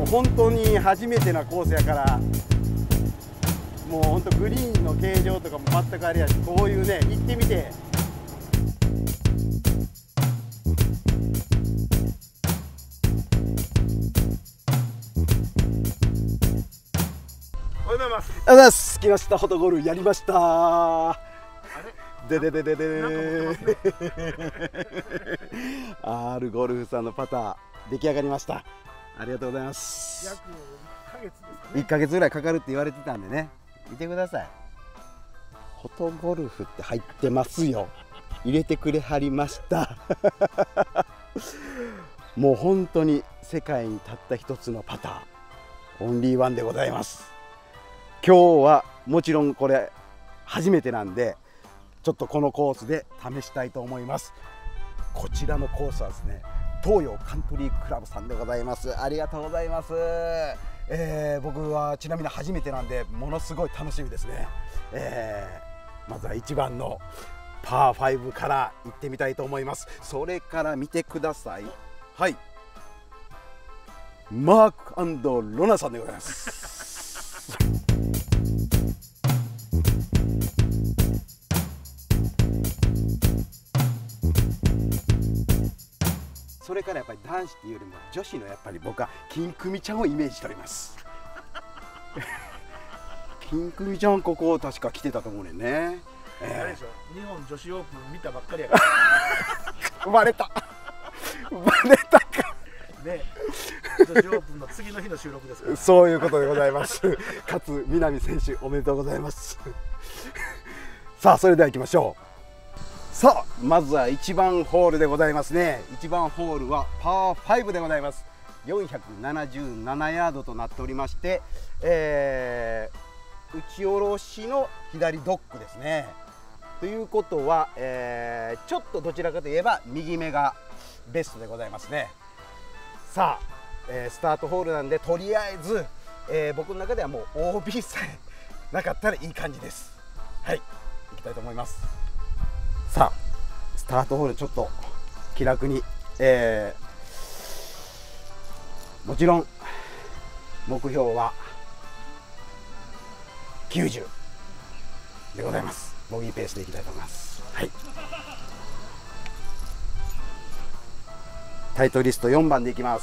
本当に初めてなコースやから、もう本当グリーンの形状とかも全くあれやし、こういうね、行ってみて。 おはようございます。 おはようございます。来ました、フォトゴルフやりました。でででででR ゴルフさんのパター出来上がりました。ありがとうございます。 約1ヶ月ですかね。 1ヶ月ぐらいかかるって言われてたんでね、見てください。フォトゴルフって入ってますよ。入れてくれはりましたもう本当に世界にたった一つのパター、オンリーワンでございます。今日はもちろんこれ初めてなんで、ちょっとこのコースで試したいと思います。こちらのコースはですね、東洋カントリークラブさんでございます。ありがとうございます。僕はちなみに初めてなんで、ものすごい楽しみですね。まずは1番のパー5から行ってみたいと思います。それから見てください。はい、マーク&ロナさんでございますそれからやっぱり男子っていうよりも女子のやっぱり僕は金久美ちゃんをイメージしております金久美ちゃんここ確か来てたと思うねんね。 あれでしょ、日本女子オープン見たばっかりやからバレたバレたかね、女子オープンの次の日の収録ですから。 そういうことでございます勝みなみ選手おめでとうございますさあそれでは行きましょう。さあまずは1番ホールでございますね。1番ホールはパー5でございます。477ヤードとなっておりまして、打ち下ろしの左ドッグですね。ということは、ちょっとどちらかといえば右目がベストでございますね。さあ、スタートホールなんでとりあえず、僕の中ではもう OB さえなかったらいい感じです。はい、行きたいと思います。さあスタートホールちょっと気楽に、もちろん目標は90でございます。ボギーペースでいきたいと思います。はい、タイトルリスト4番でいきます。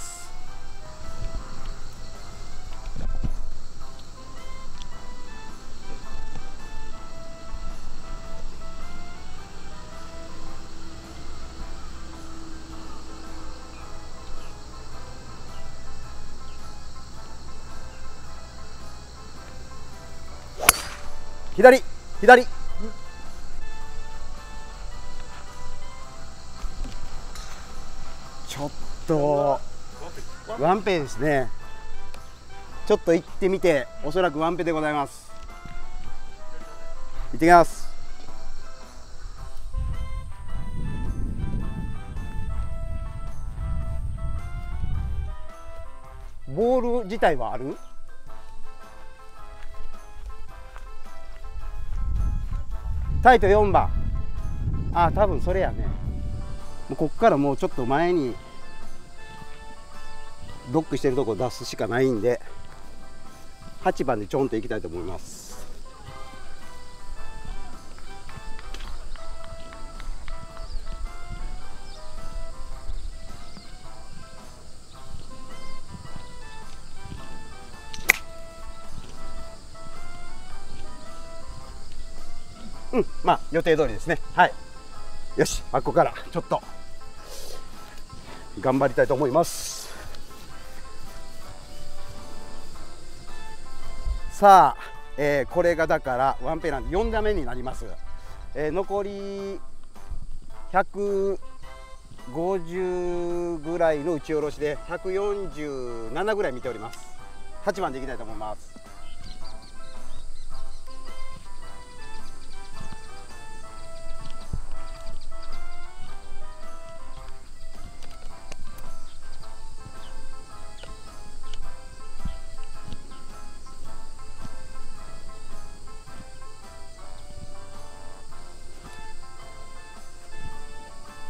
左左ちょっとワンペですね。ちょっと行ってみて、おそらくワンペでございます。行ってきます。ボール自体はある？タイト4番。あ、多分それやね。もうこっからもうちょっと前にドックしてるとこ出すしかないんで、8番でちょんといきたいと思います。うん、まあ予定通りですね。はい。よし、ここからちょっと頑張りたいと思います。さあ、これがだからワンペなんで4打目になります。残り150ぐらいの打ち下ろしで147ぐらい見ております。8番でいきたいと思います。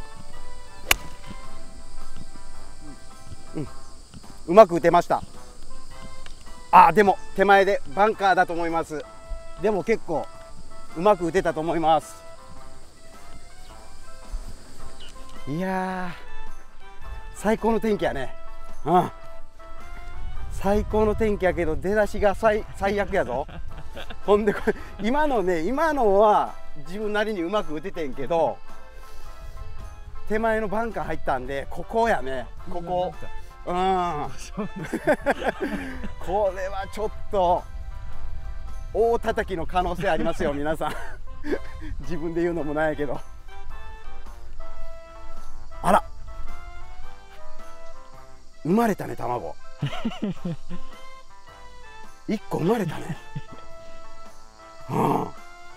うまく打てました。 あ、でも手前でバンカーだと思います。でも結構うまく打てたと思います。いやー、最高の天気やね。うん、最高の天気やけど出だしが最悪やぞ。ほんでこれ今のは自分なりにうまく打ててんけど、手前のバンカー入ったんで、ここやね、ここ。うんこれはちょっと大叩きの可能性ありますよ皆さん。自分で言うのもないけど、あら生まれたね、卵。1個生まれたね。うん、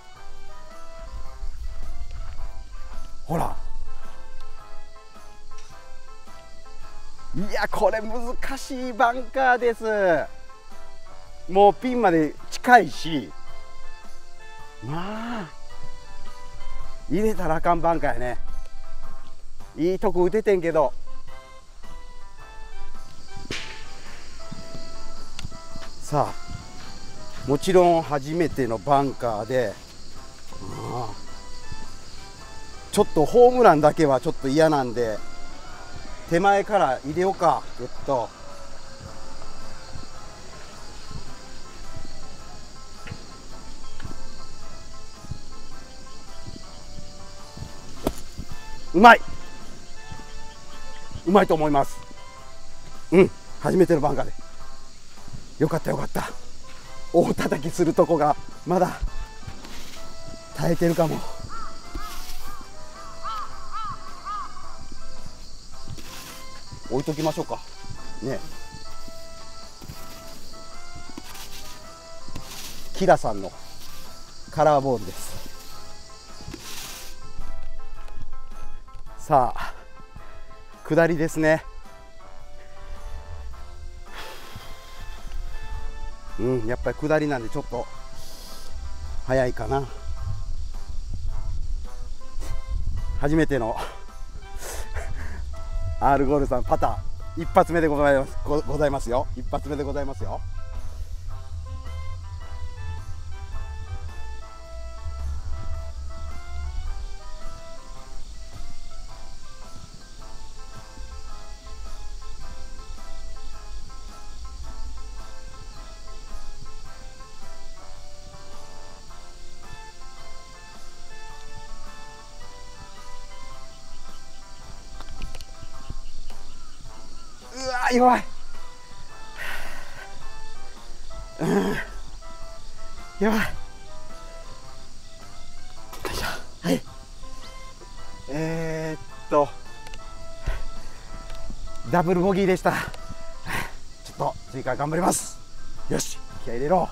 ほら、いやこれ難しいバンカーです。もうピンまで近いし、まあ入れたらあかんバンカーやね。いいとこ打ててんけど、さあもちろん初めてのバンカーで、ちょっとホームランだけはちょっと嫌なんで、手前から入れようか。ぐっとうまいうまいと思います。うん、初めてのバンカーでよかったよかった。大叩きするとこがまだ耐えてるかも。置いときましょうかね。キラさんのカラーボールです。さあ下りですね。やっぱり下りなんでちょっと早いかな。初めてのR ゴールさんパター一発目でございますよ。一発目でございますよ。うわ弱い、弱い。はい、ダブルボギーでした。ちょっと次から頑張ります。よし、気合い入れろ。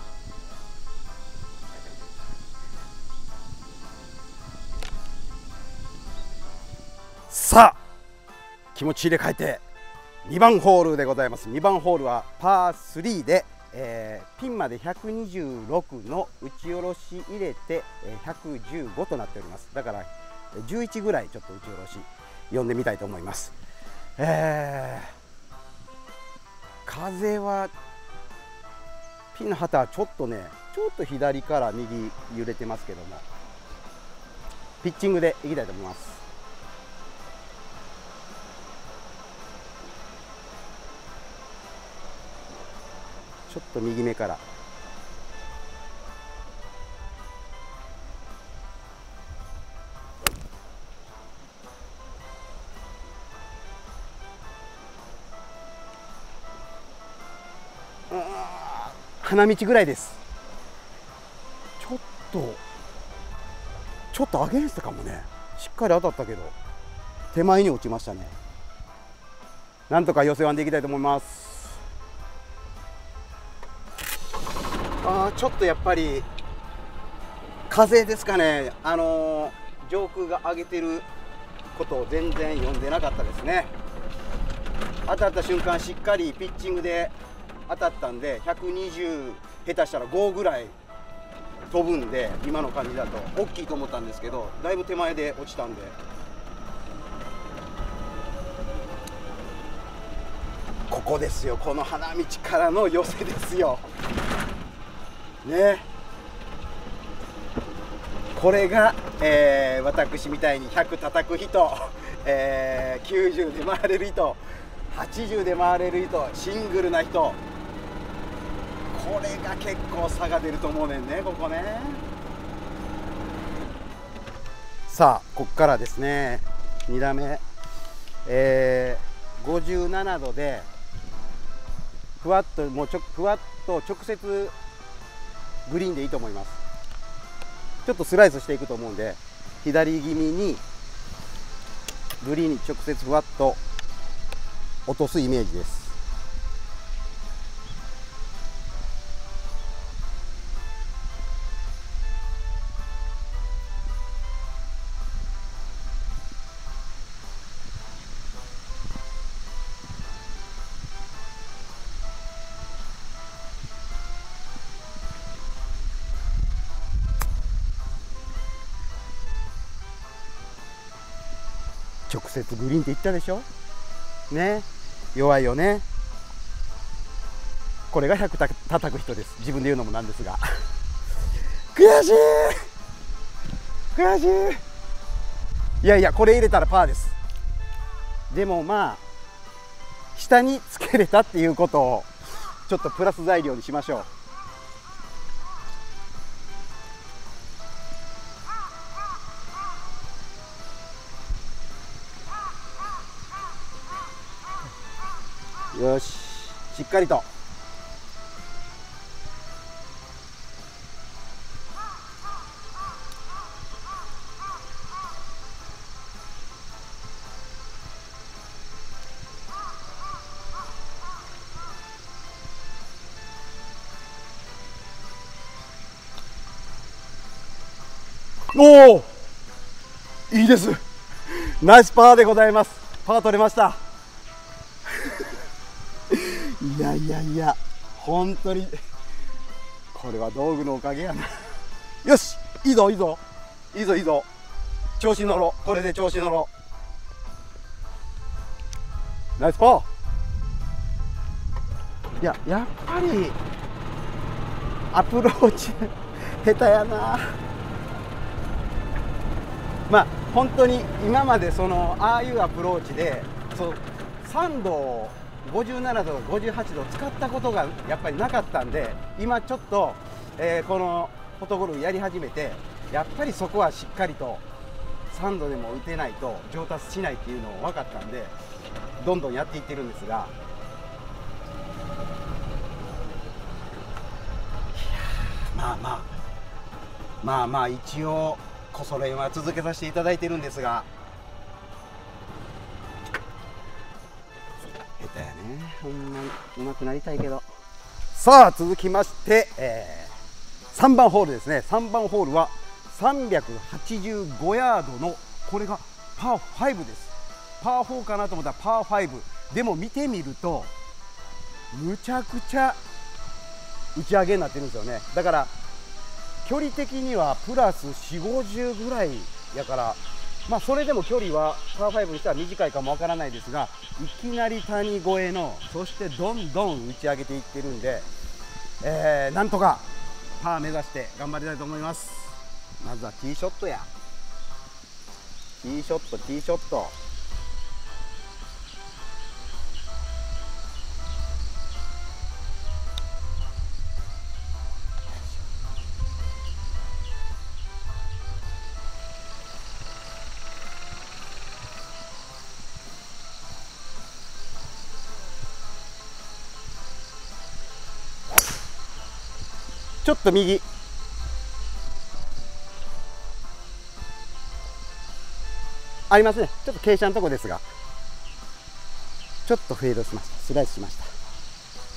さあ気持ち入れ替えて2番ホールでございます。2番ホールはパー3で、ピンまで126の打ち下ろし入れて115となっております。だから11ぐらいちょっと打ち下ろし読んでみたいと思います。風はピンの旗はちょっと左から右揺れてますけども、ピッチングでいきたいと思います。ちょっと右目から花道ぐらいです。ちょっとアゲンストかもね。しっかり当たったけど手前に落ちましたね。なんとか寄せワンでいきたいと思います。ちょっとやっぱり風ですかね。上空が上げてることを全然読んでなかったですね。当たった瞬間しっかりピッチングで当たったんで、120下手したら5ぐらい飛ぶんで、今の感じだと大きいと思ったんですけど、だいぶ手前で落ちたんで、ここですよ、この花道からの寄せですよね。これが、私みたいに100叩く人、90で回れる人、80で回れる人、シングルな人、これが結構差が出ると思うねんね、ここね。さあ、ここからですね、2打目、57度でふわっとふわっと直接グリーンでいいと思います。ちょっとスライスしていくと思うんで、左気味にグリーンに直接ふわっと落とすイメージです。直接グリーンって言ったでしょね。弱いよね。これが100叩く人です。自分で言うのもなんですが悔しい悔しい。いやいや、これ入れたらパーです。でもまあ下につけれたっていうことをちょっとプラス材料にしましょう。よし、しっかりと。おお、いいです。ナイスパーでございます。パー取れましたいやいやいや、本当にこれは道具のおかげやなよし、いいぞいいぞいいぞいいぞ、調子乗ろう。これで調子乗ろう。ナイスパー。いや、やっぱりアプローチ下手やな。まあ本当に今までああいうアプローチで3度を57度58度使ったことがやっぱりなかったんで、今ちょっと、このフォトゴルフやり始めて、やっぱりそこはしっかりと3度でも打てないと上達しないっていうのを分かったんで、どんどんやっていってるんですが、まあ一応こそ練は続けさせていただいてるんですが、下手やね、ほんまに上手くなりたいけど。さあ続きまして、3番ホールですね。3番ホールは385ヤードの、これがパー5です。パー4かなと思ったらパー5でも、見てみるとむちゃくちゃ打ち上げになってるんですよね。だから距離的にはプラス4、50ぐらいやから、まあそれでも距離はパー5にしては短いかもわからないですが、いきなり谷越えの、そしてどんどん打ち上げていってるんで、なんとかパー目指して頑張りたいと思います。まずはティーショットや。ティーショット、ティーショット。ちょっと右。ありますね。ちょっと傾斜のとこですが、ちょっとフェードしました。スライスしました。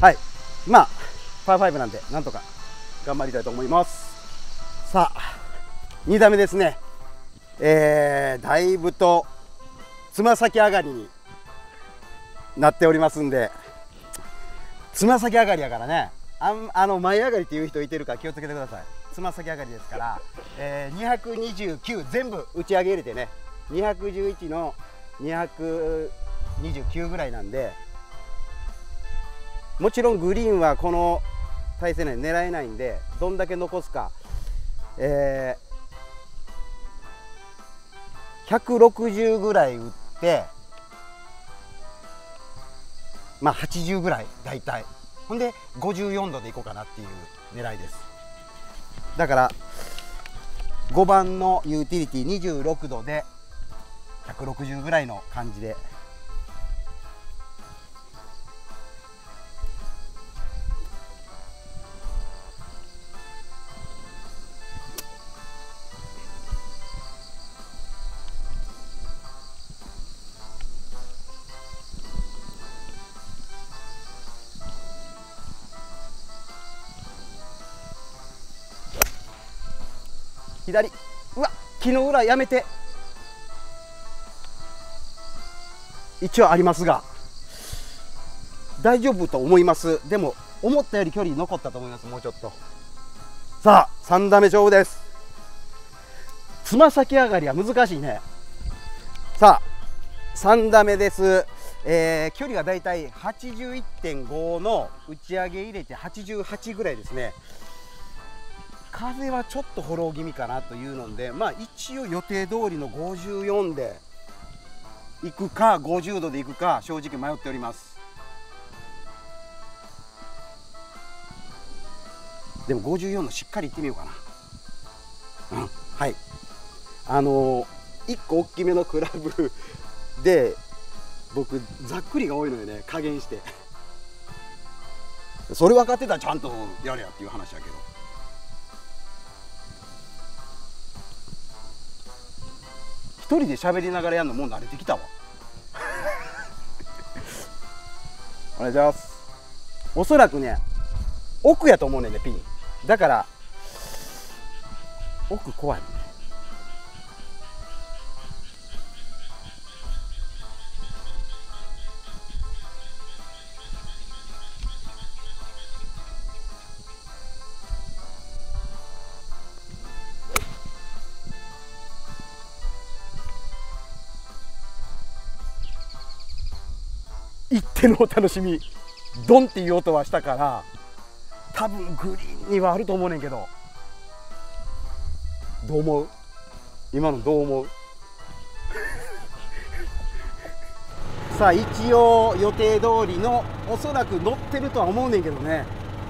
はい。まあ、パー5なんで、なんとか頑張りたいと思います。さあ、2打目ですね。だいぶとつま先上がりになっておりますんで、つま先上がりやからね。前上がりっていう人いてるから気をつけてください。つま先上がりですから、229全部打ち上げ入れてね、211の229ぐらいなんで、 もちろんグリーンはこの体勢内狙えないんで、どんだけ残すか、160ぐらい打って、まあ80ぐらい大体、ほんで54度でいこうかなっていう狙いです。だから5番のユーティリティ26度で160ぐらいの感じで。左、うわ、木の裏やめて。一応ありますが大丈夫と思います。でも思ったより距離残ったと思います。もうちょっと。さあ3打目勝負です。つま先上がりは難しいね。さあ3打目です。距離がだいたい 81.5 の打ち上げ入れて88ぐらいですね。風はちょっとフォロー気味かなというので、まあ一応予定通りの54で行くか50度で行くか正直迷っております。でも54のしっかり行ってみようかな。はい、1個大きめのクラブで僕ざっくりが多いのよね、加減して。それ分かってたらちゃんとやれやっていう話やけど。一人で喋りながらやるのもう慣れてきたわ。お願いします。おそらくね奥やと思うねんね、ピンだから奥怖いもんね。一手のお楽しみ、ドンっていう音はしたから、多分グリーンにはあると思うねんけど、どう思う？今のどう思う？さあ一応予定通りのおそらく乗ってるとは思うねんけどね。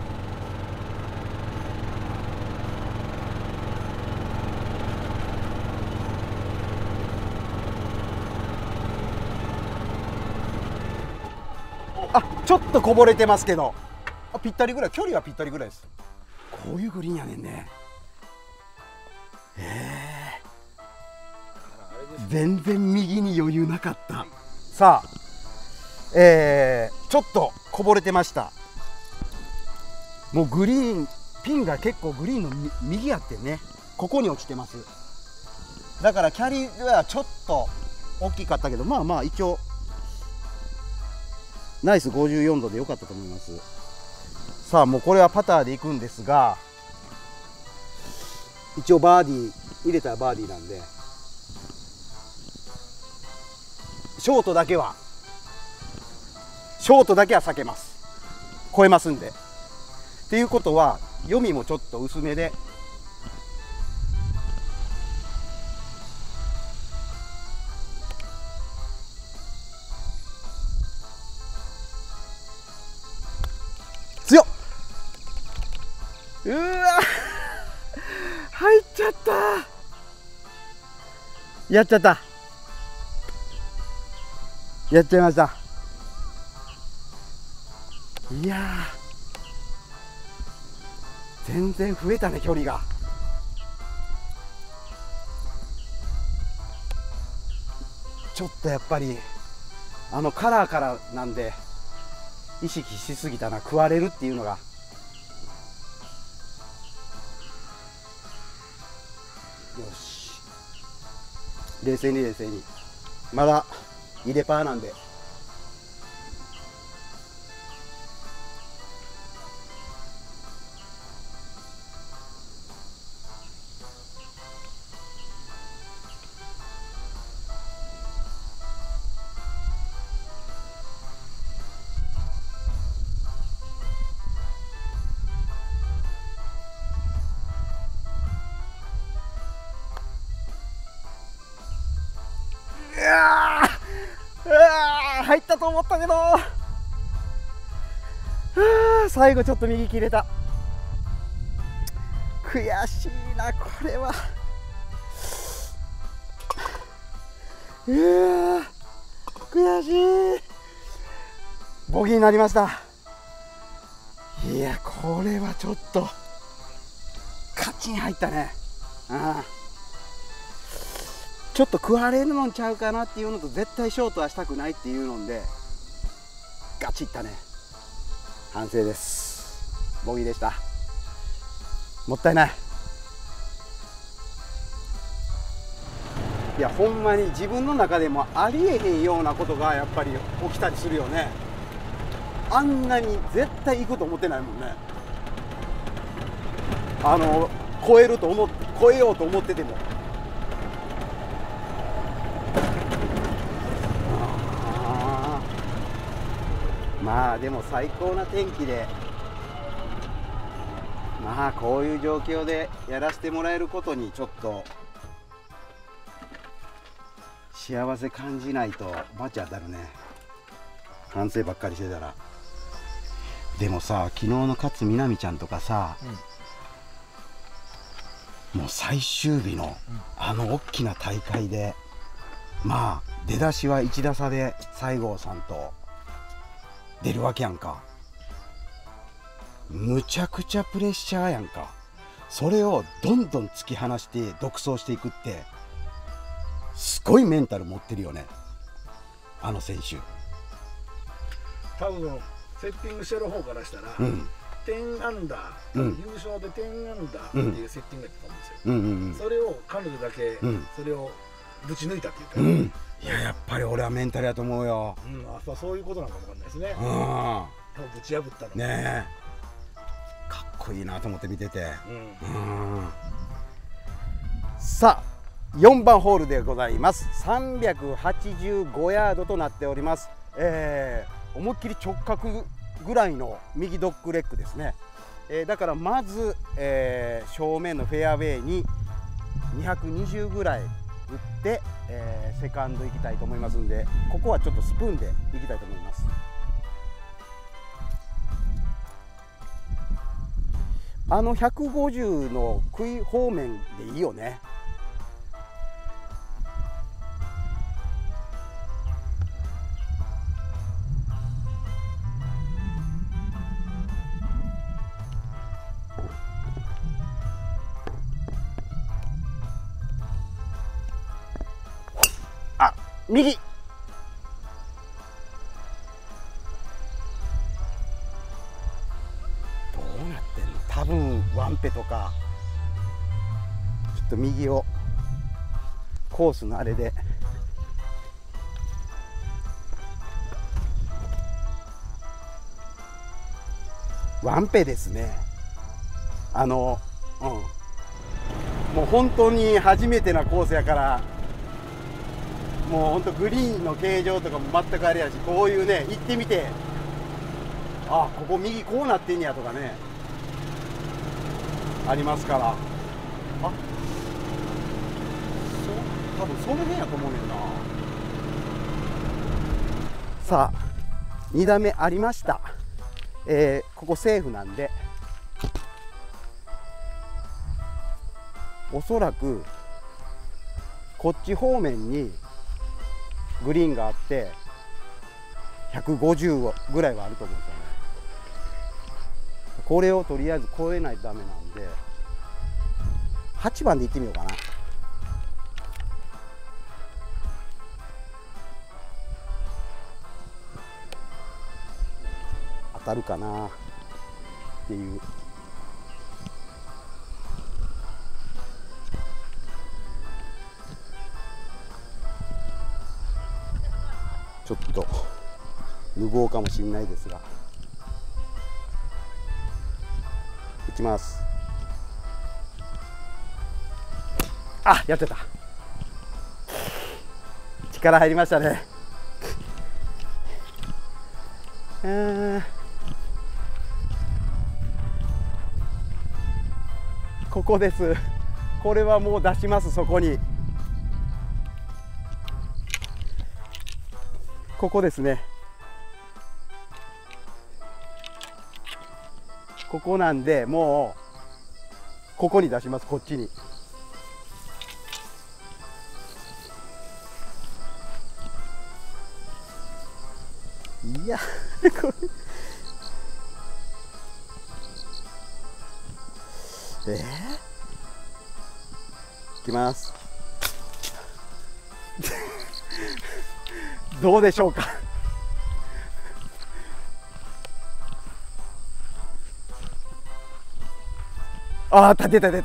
あ、ちょっとこぼれてますけど、ぴったりぐらい、距離はぴったりぐらいです。こういうグリーンやねんね。全然右に余裕なかった。さあ、ちょっとこぼれてました。もうグリーンピンが結構グリーンの右やってね、ここに落ちてます。だからキャリーはちょっと大きかったけど、まあまあ一応ナイス54度で良かったと思います。さあもうこれはパターでいくんですが、一応バーディー入れたらバーディーなんで、ショートだけは避けます。超えますんで。っていうことは読みもちょっと薄めで、強っ、うわ入っちゃった、やっちゃいました。いやー全然増えたね、距離が。ちょっとやっぱりカラーからなんで意識しすぎたな、食われるっていうのが。よし、冷静にまだ入れパーなんで。 入ったと思ったけど、最後ちょっと右切れた。悔しいなこれは。悔しい。ボギーになりました。いやこれはちょっとカチン入ったね。ちょっと食われるのんちゃうかなっていうのと、絶対ショートはしたくないっていうのでガチいったね。反省です。ボギーでした。もったいない。いやほんまに自分の中でもありえへんようなことがやっぱり起きたりするよね。あんなに絶対行くと思ってないもんね。超えようと思ってても。まあでも最高な天気で、まあこういう状況でやらせてもらえることにちょっと幸せ感じないとバチ当たるね。反省ばっかりしてたら。でもさ、昨日の勝みなみちゃんとかさ、もう最終日の大きな大会で、まあ出だしは1打差で西郷さんと出るわけやんか。むちゃくちゃプレッシャーやんか。それをどんどん突き放して独走していくってすごいメンタル持ってるよね、あの選手。 多分セッティングしてる方からしたら、10アンダー、優勝で10アンダーっていうセッティングだったと思うんですよ。それを彼女だけ、それをぶち抜いたって言ったら、 いややっぱり俺はメンタルやと思うよ。 そういうことなのかもわかんないですね。ぶち破ったのねえ、かっこいいなと思って見てて。さあ4番ホールでございます。385ヤードとなっております。思いっきり直角ぐらいの右ドッグレッグですね。だからまず、正面のフェアウェイに220ぐらい打って、セカンド行きたいと思いますんで、ここはちょっとスプーンで行きたいと思います。150の杭方面でいいよね。右。どうなってんの？多分ワンペとかちょっと右をコースのあれでワンペですね。もう本当に初めてなコースやから、もう本当グリーンの形状とかも全くあれやし、こういうね行ってみて、あ、ここ右こうなってんやとかねありますから、多分その辺やと思うねんな。さあ2打目ありました。ここセーフなんで、おそらくこっち方面にグリーンがあって150ぐらいはあると思うんですよね。これをとりあえず越えないとダメなんで、8番で行ってみようかな。当たるかなっていう。ちょっと無謀かもしれないですが、いきます。あ、やってた。力入りましたね。ここです。これはもう出します。そこにここですね。ここなんで、もうここに出します。こっちに。いやこれいきますどうでしょうか。ああ、出た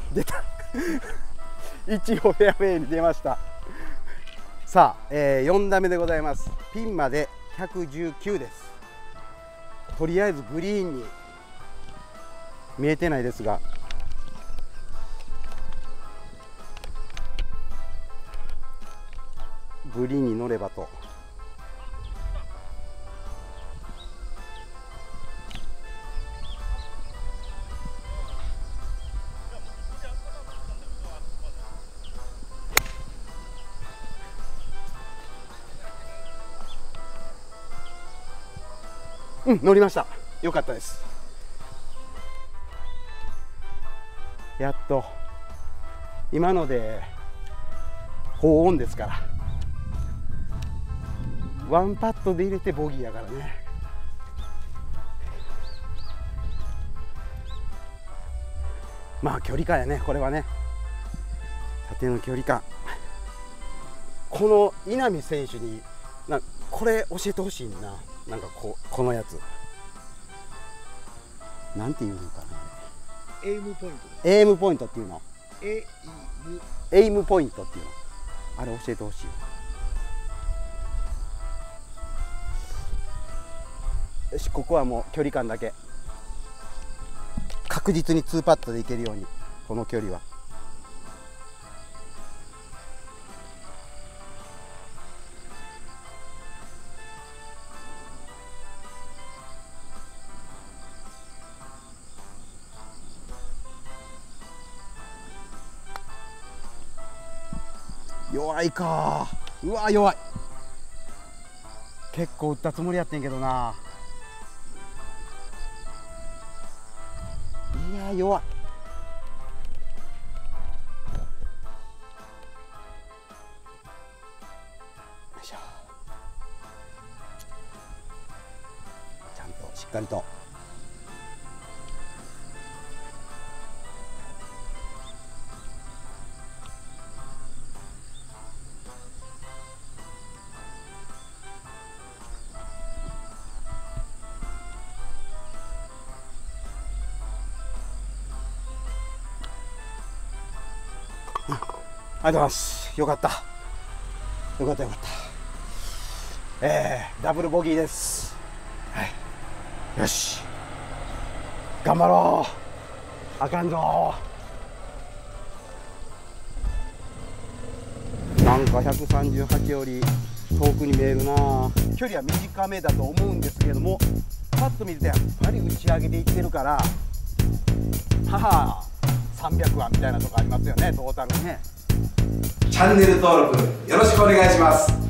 一応フェアウェイに出ました。さあ、4打目でございます。ピンまで119です。とりあえずグリーンに見えてないですが、グリーンに乗ればと。うん、乗りました。よかったです。やっと今ので4オンですから、ワンパットで入れてボギーやからね。まあ距離感やね、これはね。縦の距離感。この稲見選手にこれ教えてほしいな。なんかこのやつなんていうのかな。 エイムポイント。 エイムポイントっていうの。エイムポイントっていうの。あれ教えてほしいよ。よし、ここはもう距離感だけ。確実に2パットでいけるように、この距離は。弱いか。うわ弱い。結構打ったつもりやってんけどな。いや弱い。よいしょ。ちゃんとしっかりと。ありがとうございます。よかった。よかったよかった。ダブルボギーです。はい。よし。頑張ろう。あかんぞ。なんか138より遠くに見えるな。距離は短めだと思うんですけれども、パッと見るとやっぱり打ち上げていってるから、母300はみたいなとこありますよね、トータルね。 チャンネル登録よろしくお願いします。